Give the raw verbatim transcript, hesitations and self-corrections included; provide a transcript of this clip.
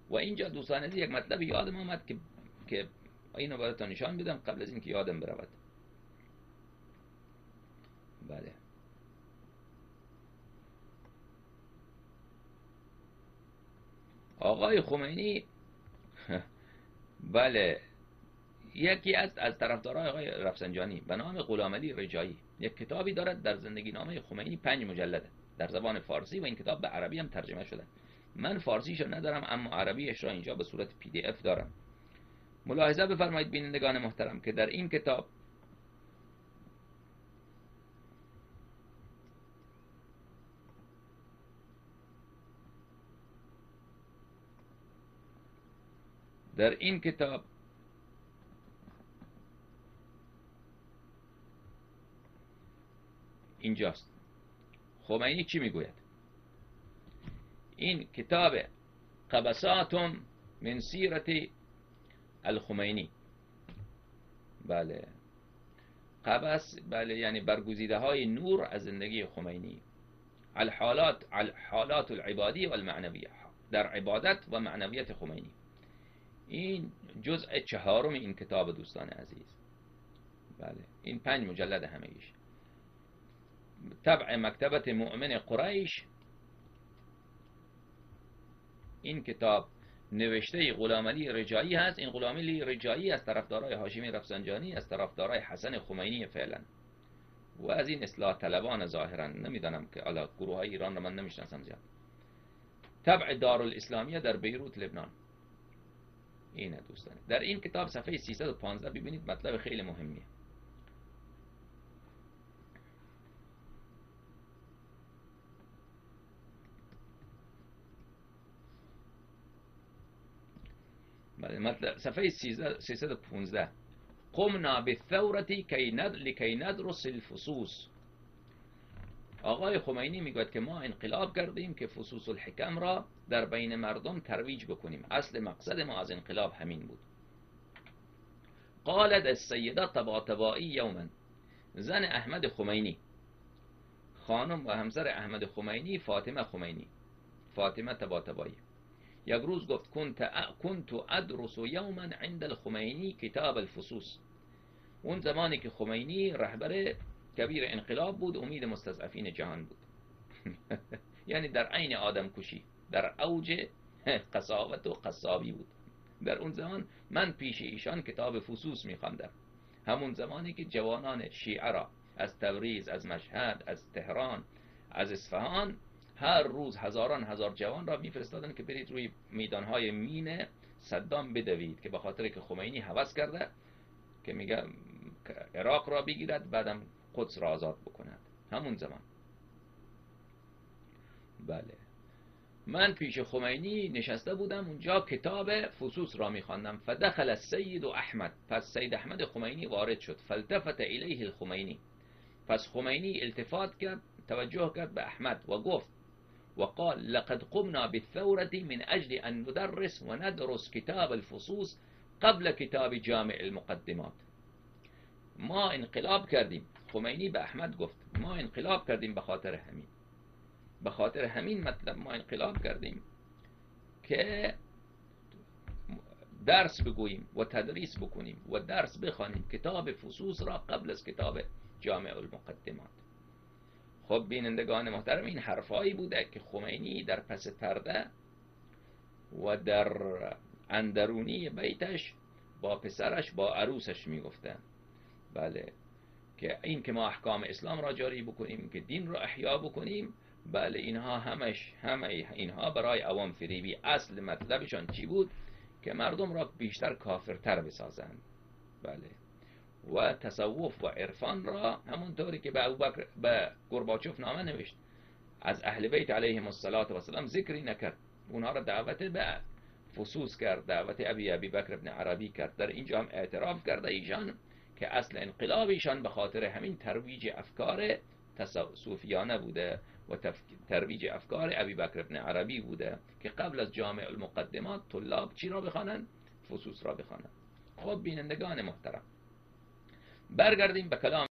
و اینجا دوستان عزیز یک مطلب یادم آمد که که اینو براتون نشان بدم قبل از اینکه یادم برود. بله آقای خمینی بله یکی از از طرفدارای آقای رفسنجانی به نام غلامعلی رجایی یک کتابی دارد در زندگی نامه خمینی، پنج مجلده در زبان فارسی و این کتاب به عربی هم ترجمه شده. من فارسیشو ندارم اما عربیش را اینجا به صورت پی دی اف دارم. ملاحظه بفرمایید بینندگان محترم که در این کتاب در این کتاب اینجاست خمینی چی میگوید. این کتاب قبسات من سیرت الخمینی، بله قبس بله یعنی برگزیده های نور از زندگی خمینی، الحالات الحالات العبادی و المعنویه، در عبادت و معنویت خمینی. این جزء چهارم این کتاب دوستان عزیز. بله این پنج مجلد همه‌ایش طبع مکتبت مؤمن قریش. این کتاب نوشته غلامعلی رجایی هست. این غلامعلی رجایی از طرفدارای هاشمی رفسنجانی، از طرفدارای حسن خمینی فعلا و از این اصلاح طلبان ظاهرا، نمیدانم که الا گروه های ایران رو من نمیشناسم زیاد. طبع دارالاسلامیه در بیروت لبنان. اینه دوستان. در این کتاب صفحه سیصد و پانزده ببینید مطلب خیلی مهمیه. مطلب صفحه سیصد و پانزده قمنا بالثورة لکی ندرس الفصوص. آقای خمینی میگوید که ما انقلاب کردیم که فصوص الحکم را در بین مردم ترویج بکنیم. اصل مقصد ما از انقلاب همین بود. قالت السیده طباطبایی یوما، زن احمد خمینی، خانم و همسر احمد خمینی فاطمه خمینی، فاطمه طباطبایی، یک روز گفت کنت کنت ادرس یوما عند الخمینی کتاب الفصوص. اون زمانی که خمینی رهبر کبیر انقلاب بود، امید مستضعفین جهان بود. یعنی در عین آدم کشی، در اوج قساوت و قصابی بود. در اون زمان من پیش ایشان کتاب فصوص می‌خواندم، همون زمانی که جوانان شیعه را از تبریز، از مشهد، از تهران، از اصفهان هر روز هزاران هزار جوان را میفرستادن که برید روی میدانهای مین صدام بدوید، که به خاطر که خمینی هوس کرده که میگه عراق را بگیرد بعدم قدس را آزاد بکند. همون زمان بله من پیش خمینی نشسته بودم اونجا کتاب فصوص را میخواندم. فدخل السید احمد، پس سید احمد خمینی وارد شد. فالتفت الیه الخمینی، پس خمینی التفات کرد، توجه کرد به احمد و گفت وقال لقد قمنا بالثورة من اجل ان ندرس و ندرس کتاب الفصوص قبل کتاب جامع المقدمات. ما انقلاب کردیم، خمینی به احمد گفت ما انقلاب کردیم به خاطر همین، به خاطر همین مطلب ما انقلاب کردیم که درس بگوییم و تدریس بکنیم و درس بخوانیم کتاب فصوص را قبل از کتاب جامع المقدمات. خب بینندگان محترم، این حرفایی بوده که خمینی در پس پرده و در اندرونی بیتش با پسرش، با عروسش میگفته. بله که این که ما احکام اسلام را جاری بکنیم، که دین را احیا بکنیم، بله اینها همش همه اینها برای عوام فریبی. اصل مطلبشان چی بود؟ که مردم را بیشتر کافرتر بسازند. بله و تصوف و عرفان را همونطوری که به ابوبکر به گورباچوف نامه نوشت، از اهل بیت علیهم السلام ذکری نکرد، اونها را دعوت به فصوص کرد، دعوت ابی ابی بکر ابن عربی کرد. در اینجا هم اعتراف کرده ایشان که اصل انقلاب ایشان به خاطر همین ترویج افکار صوفیانه بوده و ترویج افکار ابی بکر ابن عربی بوده که قبل از جامع المقدمات طلاب چی را بخوانند؟ فصوص را بخوانند. خب بینندگان محترم، برگردیم به کلام